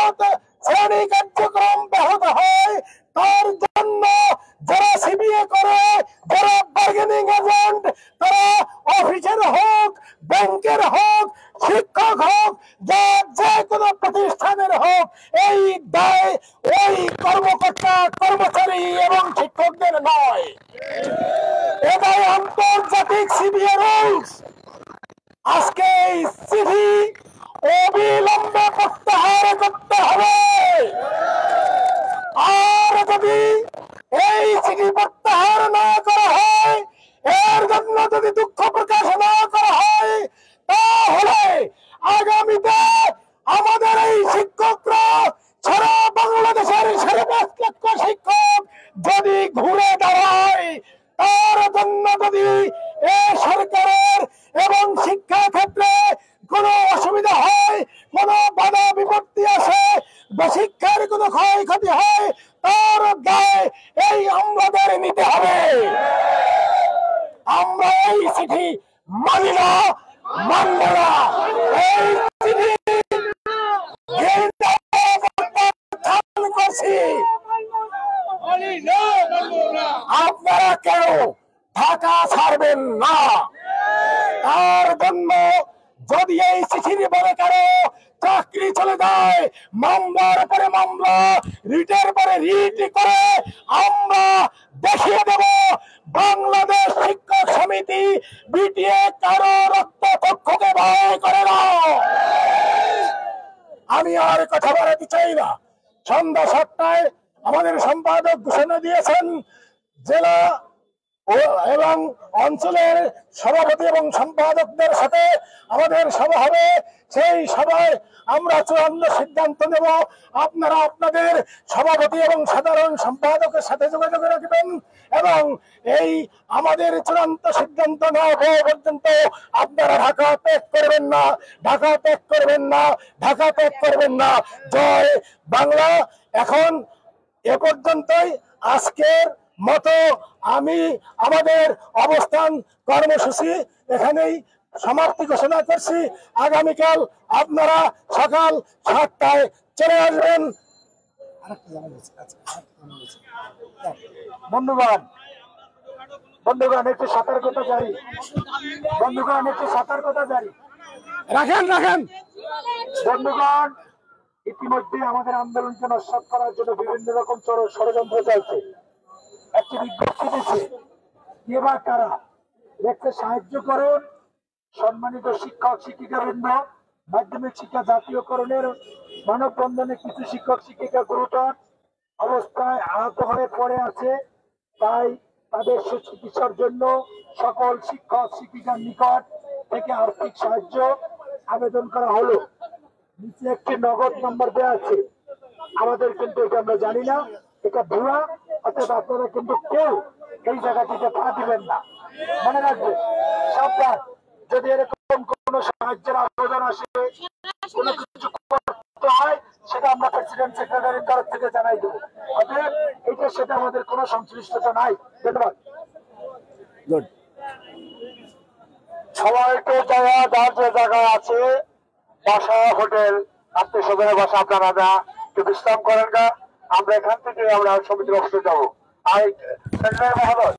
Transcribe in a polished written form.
অর্থাৎ শ্রেণী কার্যক্রম ব্যাহত হয়, তার জন্য যারা সিবিএ করে, যারা বার্গেনিং এজেন্ট, তারা অফিসের হোক, ব্যাংকের হোক, শিক্ষক হোক, যে কোনো প্রতিষ্ঠানের হোক, এই দায় ওই কর্মকর্তা, কর্মচারী এবং শিক্ষকদের নয়। এটাই আন্তর্জাতিক সিবিএ রুলস। আজকে এই চিঠি অবিলম্বে প্রত্যাহার করতে হবে। আর যদি এই চিঠি প্রত্যাহার না করা হয়, এর জন্য যদি দুঃখ প্রকাশ না করা হয়, তাহলে আগামীতে আমাদের এই শিক্ষকরা সারা বাংলাদেশের 5.5 লক্ষ শিক্ষক যদি ঘুরে দাঁড়ায়, তার জন্য যদি এ সরকারের এবং শিক্ষা ক্ষেত্রে কোনো অসুবিধা হয়, কোনো বাধা বিপত্তি আসে বা শিক্ষার কোনো ক্ষয়ক্ষতি হয়, তার দায় এই আমাদের নিতে হবে। আমরা এই চিঠি মানি না, মানব না। এই চিঠি করছি। আপনারা কেউ ঢাকা ছাড়বেন না। তার জন্য যদি এই চিঠির বলে কারো চাকরি চলে যায়, মামলার পরে মামলা, রিটের পরে রিট করে আমরা দেখিয়ে দেব বাংলাদেশ শিক্ষক সমিতি বিটিএ কারো রক্তচক্ষুকে ভয় করে না। আমি আর কথা বলতে চাই না। সন্ধ্যা 7টায় আমাদের সম্পাদক ঘোষণা দিয়েছেন জেলা এবং অঞ্চলের সভাপতি এবং সম্পাদকদের সাথে আমাদের সভা হবে। সেই সভায় আমরা চূড়ান্ত সিদ্ধান্ত নেব। আপনারা আপনাদের সভাপতি এবং সাধারণ সম্পাদকের সাথে যোগাযোগ রাখবেন এবং এই আমাদের চূড়ান্ত সিদ্ধান্ত নেওয়া পর্যন্ত আপনারা ঢাকা ত্যাগ করবেন না, ঢাকা ত্যাগ করবেন না, ঢাকা ত্যাগ করবেন না। জয় বাংলা। এখন এ পর্যন্তই আজকের মতো আমি আমাদের অবস্থান কর্মসূচি এখানেই সমাপ্তি ঘোষণা করছি। আগামীকাল আপনারা সকাল 7টায় চলে আসবেন। বন্ধুগণ একটু সতর্কতা জারি, বন্ধুগণ একটু সতর্কতা জারি রাখেন। বন্ধুগণ, ইতিমধ্যে আমাদের আন্দোলনকে নস্যাৎ করার জন্য বিভিন্ন রকম ষড়যন্ত্র চলছে। একটি বিজ্ঞপ্তি দিচ্ছে, এবার কারা দেখতে সাহায্য করুন। সম্মানিত শিক্ষক শিক্ষিকাবৃন্দ, মাধ্যমিক শিক্ষা জাতীয়করণের মানববন্ধনে কিছু শিক্ষক শিক্ষিকা গুরুতর অবস্থায় আহত হয়ে পড়ে আছে। তাই তাদের চিকিৎসার জন্য সকল শিক্ষক শিক্ষিকার নিকট থেকে আর্থিক সাহায্য আবেদন করা হলো। নিচে একটি নগদ নম্বর দেওয়া আছে। আমাদের কিন্তু এটা আমরা জানি না, এটা ভুয়া। অর্থাৎ আপনারা কিন্তু কেউ এই জায়গাটিতে পা দিবেন না। মনে রাখবেন, সাবধান। যদি এরকম কোন সাহায্যের আবেদন আসে, কোনো কিছু করতে হয়, সেটা আমরা প্রেসিডেন্ট সেক্রেটারির তরফ থেকে জানাই দেবো। অতএব এটার সাথে আমাদের কোনো সংশ্লিষ্টতা নাই। ধন্যবাদ। সবাইকে যার যে জায়গায় আছে বাসা, হোটেল, আত্মীয় স্বজনের বাসা, আপনারা একটু বিশ্রাম করেন গা। আমরা এখান থেকে আমরা সমিতির অফিসে যাবো। আর মহোদয়